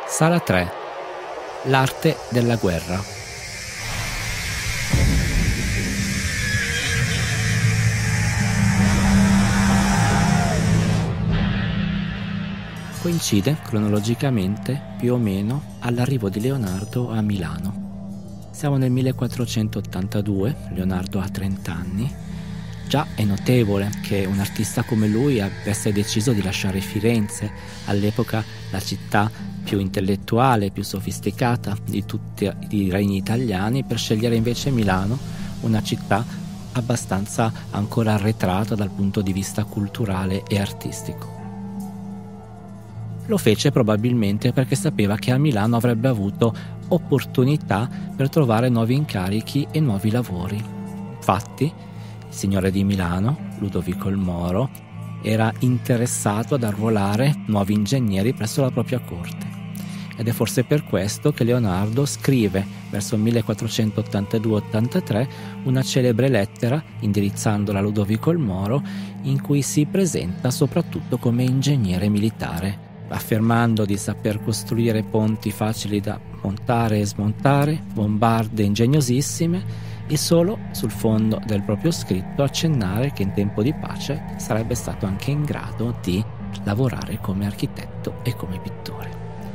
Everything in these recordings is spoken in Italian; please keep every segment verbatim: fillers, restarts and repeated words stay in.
Sala tre. L'arte della guerra. Coincide cronologicamente più o meno all'arrivo di Leonardo a Milano. Siamo nel millequattrocentottantadue, Leonardo ha trenta anni. Già è notevole che un artista come lui avesse deciso di lasciare Firenze, all'epoca la città più intellettuale, più sofisticata di tutti i regni italiani, per scegliere invece Milano, una città abbastanza ancora arretrata dal punto di vista culturale e artistico. Lo fece probabilmente perché sapeva che a Milano avrebbe avuto opportunità per trovare nuovi incarichi e nuovi lavori. Infatti, il signore di Milano, Ludovico il Moro, era interessato ad arruolare nuovi ingegneri presso la propria corte. Ed è forse per questo che Leonardo scrive, verso il millequattrocentottantadue ottantatré, una celebre lettera, indirizzandola a Ludovico il Moro, in cui si presenta soprattutto come ingegnere militare, affermando di saper costruire ponti facili da montare e smontare, bombarde ingegnosissime, e solo sul fondo del proprio scritto accennare che in tempo di pace sarebbe stato anche in grado di lavorare come architetto e come pittore.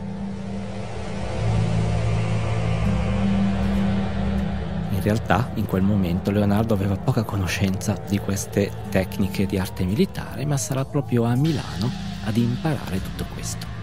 In realtà, in quel momento Leonardo aveva poca conoscenza di queste tecniche di arte militare, ma sarà proprio a Milano ad imparare tutto questo.